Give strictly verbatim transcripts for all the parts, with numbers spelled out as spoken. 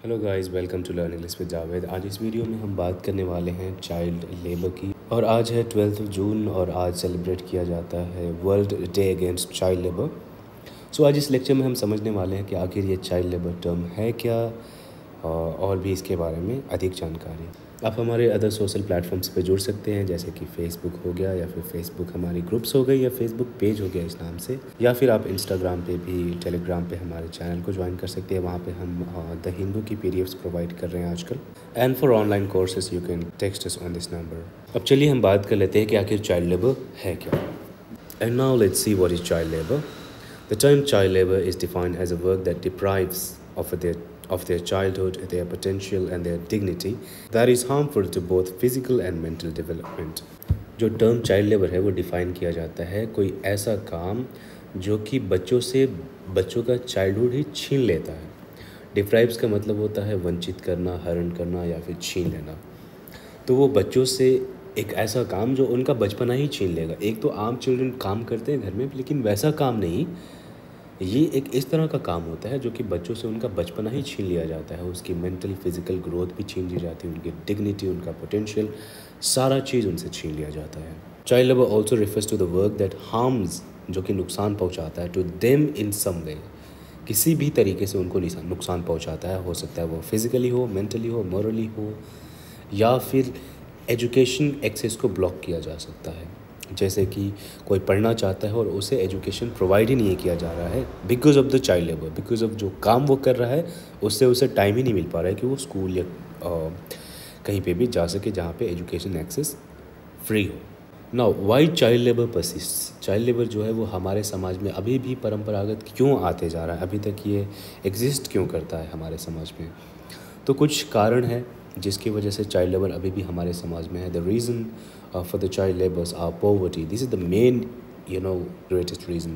Hello guys, welcome to learn English with Javed. आज इस video में हम बात करने वाले हैं चाइल्ड लेबर की। और आज है ट्वेल्थ जून और आज सेलिब्रेट किया जाता है world day against child labour. So आज इस लेक्चर में हम समझने वाले हैं कि आखिर ये चाइल्ड लेबर टर्म है क्या और भी इसके बारे में अधिक जानकारी। आप हमारे अदर सोशल प्लेटफॉर्म्स पे जुड़ सकते हैं, जैसे कि फेसबुक हो गया या फिर फेसबुक हमारी ग्रुप्स हो गई या फेसबुक पेज हो गया इस नाम से, या फिर आप इंस्टाग्राम पे भी, टेलीग्राम पे हमारे चैनल को ज्वाइन कर सकते हैं। वहाँ पे हम द हिंदू की पीडीएफ्स प्रोवाइड कर रहे हैं आजकल। And for online courses you can text us on this number. अब चलिए हम बात कर लेते हैं कि आखिर चाइल्ड लेबर है क्या। And now let's see what is child labour. The term child labor is defined as a work that deprives of their, of their childhood, their potential and their dignity, that is harmful to both physical and mental development. जो term child labour है वो define किया जाता है कोई ऐसा काम जो कि बच्चों से बच्चों का चाइल्डहुड ही छीन लेता है। डिप्राइव्स का मतलब होता है वंचित करना, हरण करना या फिर छीन लेना। तो वो बच्चों से एक ऐसा काम जो उनका बचपना ही छीन लेगा। एक तो आम चिल्ड्रन काम करते हैं घर में, लेकिन वैसा काम नहीं, ये एक इस तरह का काम होता है जो कि बच्चों से उनका बचपना ही छीन लिया जाता है। उसकी मेंटल फिजिकल ग्रोथ भी छीन ली जाती है, उनकी डिग्निटी, उनका पोटेंशियल, सारा चीज़ उनसे छीन लिया जाता है। Child labour also refers to the work that harms, जो कि नुकसान पहुंचाता है, टू देम इन सम वे, किसी भी तरीके से उनको नुकसान पहुंचाता है। हो सकता है वो फिजिकली हो, मेंटली हो, मॉरली हो, या फिर एजुकेशन एक्सेस को ब्लॉक किया जा सकता है। जैसे कि कोई पढ़ना चाहता है और उसे एजुकेशन प्रोवाइड ही नहीं किया जा रहा है because of the child labour, because of जो काम वो कर रहा है उससे उसे टाइम ही नहीं मिल पा रहा है कि वो स्कूल या आ, कहीं पे भी जा सके जहाँ पे एजुकेशन एक्सेस फ्री हो। Now why child labour persist. Child labour जो है वो हमारे समाज में अभी भी परंपरागत क्यों आते जा रहा है, अभी तक ये एग्जिस्ट क्यों करता है हमारे समाज में। तो कुछ कारण है जिसकी वजह से चाइल्ड लेबर अभी भी हमारे समाज में है। The reason for the child labours are poverty. This is the main you know greatest reason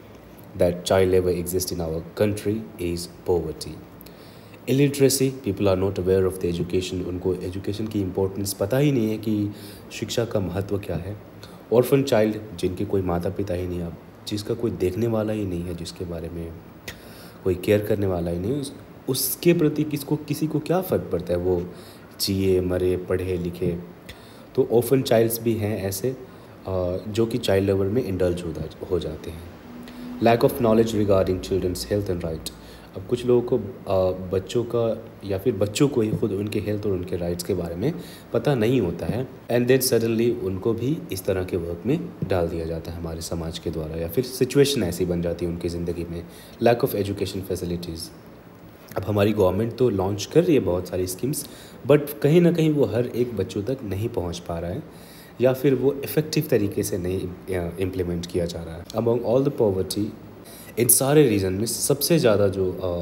that child labour exist in our country is poverty. Illiteracy, people are not aware of the education. उनको education की importance पता ही नहीं है कि शिक्षा का महत्व क्या है। ऑर्फन चाइल्ड, जिनके कोई माता पिता ही नहीं है, जिसका कोई देखने वाला ही नहीं है, जिसके बारे में कोई केयर करने वाला ही नहीं, उसके प्रति किसको किसी को क्या फ़र्क पड़ता है, वो जिए मरे पढ़े लिखे। तो ऑर्फन चाइल्ड्स भी हैं ऐसे जो कि चाइल्ड लेबर में इंडल्ज हो जाते हैं। Lack of knowledge regarding children's health and right. अब कुछ लोगों को बच्चों का या फिर बच्चों को ही खुद उनके हेल्थ और उनके राइट्स के बारे में पता नहीं होता है, एंड देन सडनली उनको भी इस तरह के वर्क में डाल दिया जाता है हमारे समाज के द्वारा, या फिर सिचुएशन ऐसी बन जाती है उनकी ज़िंदगी में। Lack of education facilities. अब हमारी गवर्नमेंट तो लॉन्च कर रही है बहुत सारी स्कीम्स, बट कहीं ना कहीं वो हर एक बच्चों तक नहीं पहुंच पा रहा है, या फिर वो इफ़ेक्टिव तरीके से नहीं इम्प्लीमेंट किया जा रहा है। अमॉन्ग ऑल द पॉवर्टी, इन सारे रीज़न में सबसे ज़्यादा जो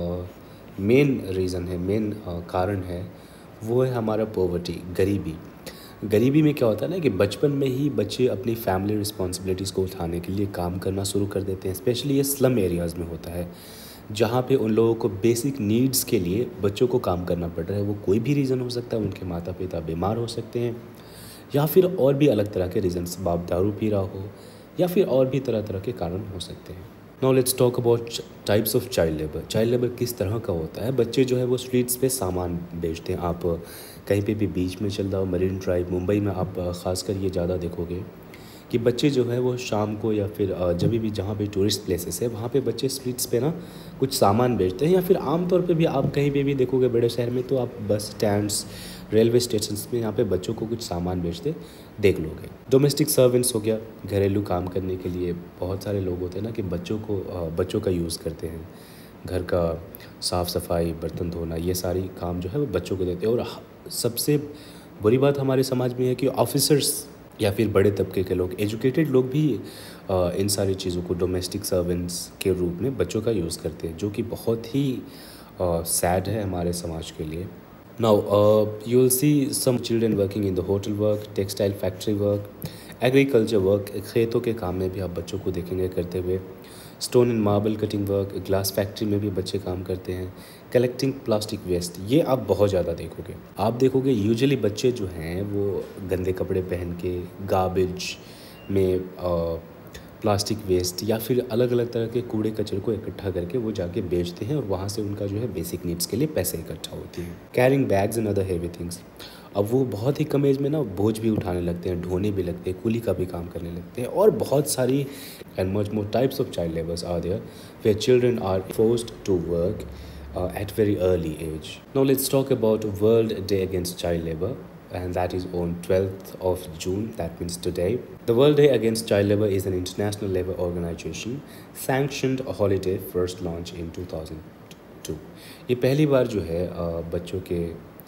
मेन रीज़न है, मेन कारण है, वो है हमारा पॉवर्टी, गरीबी। गरीबी में क्या होता है ना कि बचपन में ही बच्चे अपनी फैमिली रिस्पॉन्सिबिलिटीज़ को उठाने के लिए काम करना शुरू कर देते हैं। स्पेशली ये स्लम एरियाज़ में होता है, जहाँ पे उन लोगों को बेसिक नीड्स के लिए बच्चों को काम करना पड़ रहा है। वो कोई भी रीज़न हो सकता है, उनके माता पिता बीमार हो सकते हैं, या फिर और भी अलग तरह के रीज़न्स, बाप दारू पी रहा हो, या फिर और भी तरह तरह के कारण हो सकते हैं। Now let's talk about types of child labour. Child labour किस तरह का होता है। बच्चे जो है वो स्ट्रीट्स पे सामान बेचते हैं। आप कहीं पे भी बीच में चल रहा हो, मरीन ड्राइव, मुंबई में आप ख़ासकर ये ज़्यादा देखोगे कि बच्चे जो है वो शाम को या फिर जब भी जहाँ पे टूरिस्ट प्लेसेस है वहाँ पे बच्चे स्ट्रीट्स पे ना कुछ सामान बेचते हैं। या फिर आमतौर पे भी आप कहीं पे भी देखोगे बड़े शहर में, तो आप बस स्टैंड्स, रेलवे स्टेशन में यहाँ पे बच्चों को कुछ सामान बेचते देख लोगे। डोमेस्टिक सर्वेंट्स हो गया, घरेलू काम करने के लिए बहुत सारे लोग होते हैं ना कि बच्चों को बच्चों का यूज़ करते हैं। घर का साफ़ सफाई, बर्तन धोना, ये सारी काम जो है वो बच्चों को देते हैं। और सबसे बुरी बात हमारे समाज में है कि ऑफिसर्स या फिर बड़े तबके के लोग, एजुकेटेड लोग भी आ, इन सारी चीज़ों को डोमेस्टिक सर्वेंट्स के रूप में बच्चों का यूज़ करते हैं, जो कि बहुत ही सैड है हमारे समाज के लिए। Now you will see some children working in the hotel work, textile factory work, agriculture work. खेतों के काम में भी आप बच्चों को देखेंगे करते हुए। Stone and marble cutting work, glass factory में भी बच्चे काम करते हैं। कलेक्टिंग प्लास्टिक वेस्ट, ये आप बहुत ज़्यादा देखोगे। आप देखोगे यूजुअली बच्चे जो हैं वो गंदे कपड़े पहन के गार्बेज में प्लास्टिक वेस्ट या फिर अलग अलग तरह के कूड़े कचरे को इकट्ठा करके वो जाके बेचते हैं और वहाँ से उनका जो है बेसिक नीड्स के लिए पैसे इकट्ठा होते हैं। Carrying bags and other heavy things, अब वो बहुत ही कम एज में ना बोझ भी उठाने लगते हैं, ढोने भी लगते हैं, कूली का भी काम करने लगते हैं, और बहुत सारी and much more types of child labours are there where children are forced to work at very early age. Now let's talk about World Day Against Child Labor, and that is on twelfth of June, that means today. The World Day Against Child Labor is an international labor organization sanctioned holiday first launched in two thousand two. ये पहली बार जो है बच्चों के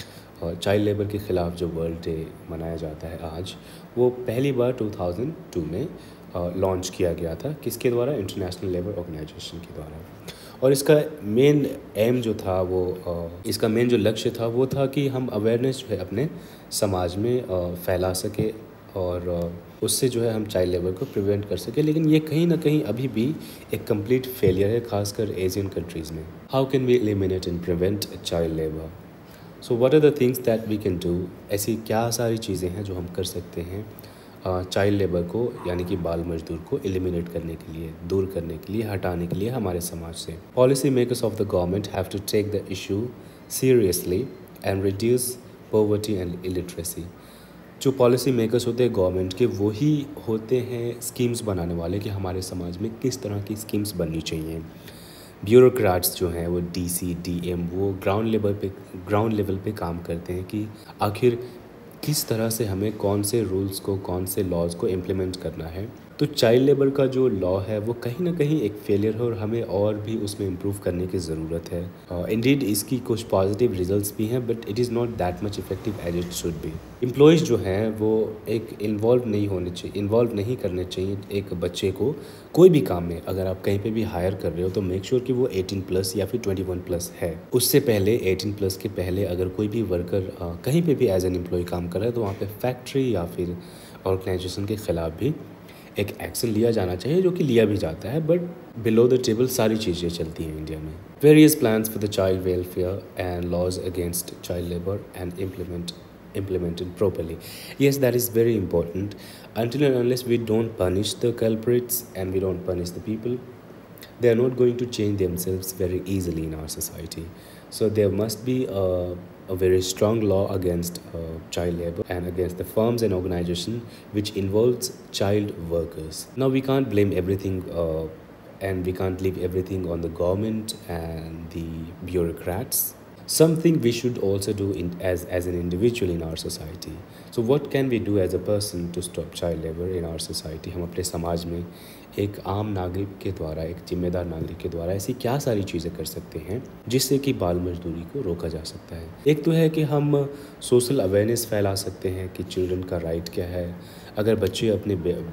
child labour के ख़िलाफ़ जो world day मनाया जाता है आज, वो पहली बार टू थाउजेंड टू में लॉन्च किया गया था। किसके द्वारा? इंटरनेशनल लेबर ऑर्गेनाइजेशन के द्वारा। और इसका मेन एम जो था वो इसका मेन जो लक्ष्य था वो था कि हम अवेयरनेस जो है अपने समाज में फैला सके और उससे जो है हम चाइल्ड लेबर को प्रिवेंट कर सके। लेकिन ये कहीं ना कहीं अभी भी एक कंप्लीट फेलियर है, खासकर एशियन कंट्रीज़ में। How can we eliminate and prevent child labour? So what are the things that we can do? ऐसी क्या सारी चीज़ें हैं जो हम कर सकते हैं चाइल्ड लेबर को, यानी कि बाल मजदूर को एलिमिनेट करने के लिए, दूर करने के लिए, हटाने के लिए हमारे समाज से। Policy makers of the government have to take the issue seriously and reduce poverty and illiteracy. जो पॉलिसी मेकर्स होते हैं गवर्नमेंट के, वही होते हैं स्कीम्स बनाने वाले कि हमारे समाज में किस तरह की स्कीम्स बननी चाहिए। ब्यूरोक्रेट्स जो हैं वो डी सी डी एम वो ग्राउंड लेवल पे ग्राउंड लेवल पे काम करते हैं कि आखिर किस तरह से हमें कौन से रूल्स को, कौन से लॉज को इम्प्लीमेंट करना है। तो चाइल्ड लेबर का जो लॉ है वो कहीं ना कहीं एक फेलियर है और हमें और भी उसमें इम्प्रूव करने की ज़रूरत है। इंडीड uh, इसकी कुछ पॉजिटिव रिजल्ट्स भी हैं, but it is not that much effective as it should be. Employees जो हैं वो एक इन्वॉल्व नहीं होने चाहिए इन्वॉल्व नहीं करने चाहिए एक बच्चे को कोई भी काम में। अगर आप कहीं पे भी हायर कर रहे हो तो मेक श्योर sure कि वो एटीन प्लस या फिर ट्वेंटी वन प्लस है। उससे पहले एटीन प्लस के पहले अगर कोई भी वर्कर uh, कहीं पर भी एज एन एम्प्लॉय काम कर रहा है तो वहाँ पर फैक्ट्री या फिर ऑर्गेनाइजेशन के ख़िलाफ़ भी एक एक्शन लिया जाना चाहिए, जो कि लिया भी जाता है। बट बिलो द टेबल सारी चीज़ें चलती हैं इंडिया में। Various plans for the child welfare and laws against child labour and implement implemented properly. Yes, that is very important. Until and unless we don't punish the culprits and we don't punish the people, they are not going to change themselves very easily in our society. So there must be a, a very strong law against uh, child labor and against the firms and organizations which involves child workers. Now we can't blame everything uh, and we can't leave everything on the government and the bureaucrats. Something we should also do in, as, as an individual in our society. So what can we do as a person to stop child labor in our society? हम अपने समाज में एक आम नागरिक के द्वारा, एक जिम्मेदार नागरिक के द्वारा ऐसी क्या सारी चीज़ें कर सकते हैं जिससे कि बाल मजदूरी को रोका जा सकता है? एक तो है कि हम सोशल अवेयरनेस फैला सकते हैं कि चिल्ड्रन का राइट क्या है। अगर बच्चे अपने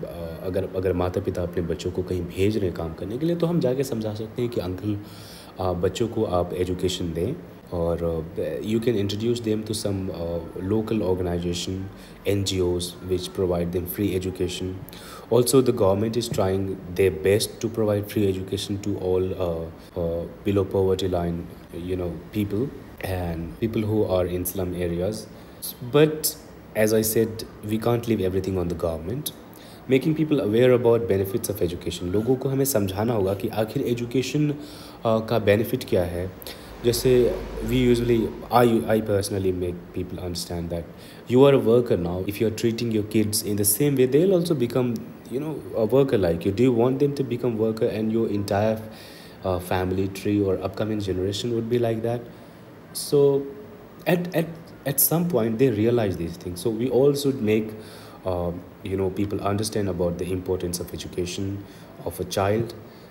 अगर अगर माता पिता अपने बच्चों को कहीं भेज रहे हैं काम करने के लिए, तो हम जाके समझा सकते हैं कि अंकल बच्चों को आप एजुकेशन दें, और you can introduce them to some uh, local organization, N G Os which provide them free education. Also the government is trying their best to provide free education to all uh, uh, below poverty line, you know, people and people who are in slum areas. But as I said, we can't leave everything on the government. Making people aware about benefits of education, लोगों को हमें समझाना होगा कि आखिर education uh, का benefit क्या है। जैसे we usually I I personally make people understand that you are a worker now, if you are treating your kids in the same way, they will also become you know a worker like you. Do you want them to become worker and your entire family tree or upcoming generation would be like that? So at at at some point they realize these things. So we all should make uh, you know people understand about the importance of education of a child,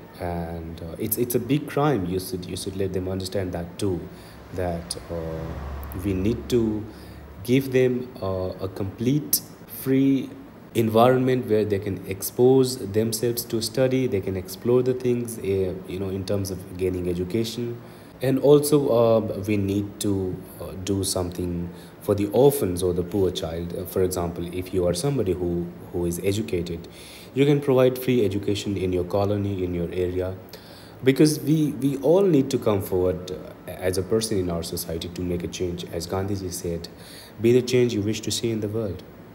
and uh, it's it's a big crime. You should you should let them understand that too, that uh, we need to give them uh, a complete free environment where they can expose themselves to study, they can explore the things uh, you know in terms of gaining education. And also uh, we need to uh, do something for the orphans or the poor child. Uh, for example, if you are somebody who who is educated, you can provide free education in your colony, in your area, because we we all need to come forward uh, as a person in our society to make a change. As Gandhi ji said, be the change you wish to see in the world.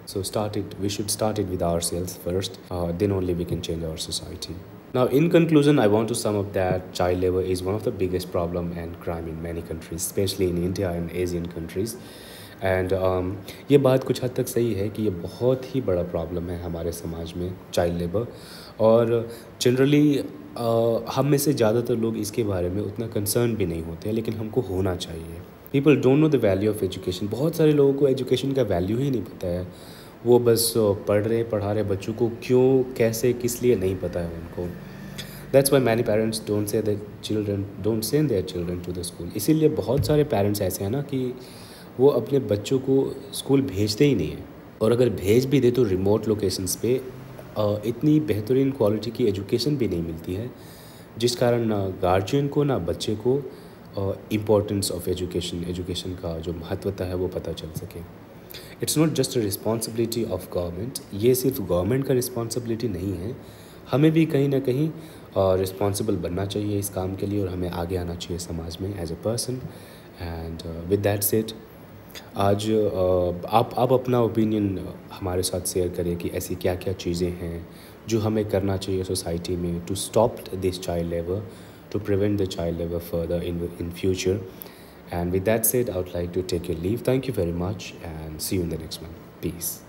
So start it. We should start it with ourselves first. Uh, then only we can change our society. Now, in conclusion, I want to sum up that child labor is one of the biggest problem and crime in many countries, especially in India and Asian countries. And um, ये बात कुछ हद तक सही है कि ये बहुत ही बड़ा प्रॉब्लम है हमारे समाज में, चाइल्ड लेबर। और जनरली uh, हम में से ज़्यादातर लोग इसके बारे में उतना कंसर्न भी नहीं होते हैं, लेकिन हमको होना चाहिए। People don't know the value of education. बहुत सारे लोगों को एजुकेशन का वैल्यू ही नहीं पता है। वो बस पढ़ रहे पढ़ा रहे बच्चों को, क्यों कैसे किस लिए नहीं पता है उनको। That's why many parents don't say that children don't send their children to the school. इसीलिए बहुत सारे पेरेंट्स ऐसे हैं ना कि वो अपने बच्चों को स्कूल भेजते ही नहीं हैं, और अगर भेज भी दे तो रिमोट लोकेशंस पे इतनी बेहतरीन क्वालिटी की एजुकेशन भी नहीं मिलती है, जिस कारण ना गार्जियन को ना बच्चे को इम्पोर्टेंस ऑफ एजुकेशन एजुकेशन का जो महत्वता है वो पता चल सके। It's not just a responsibility of government. ये सिर्फ गवर्नमेंट का रिस्पॉन्सिबिलिटी नहीं है, हमें भी कहीं ना कहीं रिस्पॉन्सिबल बनना चाहिए इस काम के लिए, और हमें आगे आना चाहिए समाज में as a person. And with that said, आज uh, आप आप अपना ओपिनियन हमारे साथ शेयर करें कि ऐसी क्या क्या चीज़ें हैं जो हमें करना चाहिए सोसाइटी में to stop this child labour, to prevent the child labour further in in future. And with that said, I would like to take your leave. Thank you very much and see you in the next one. Peace.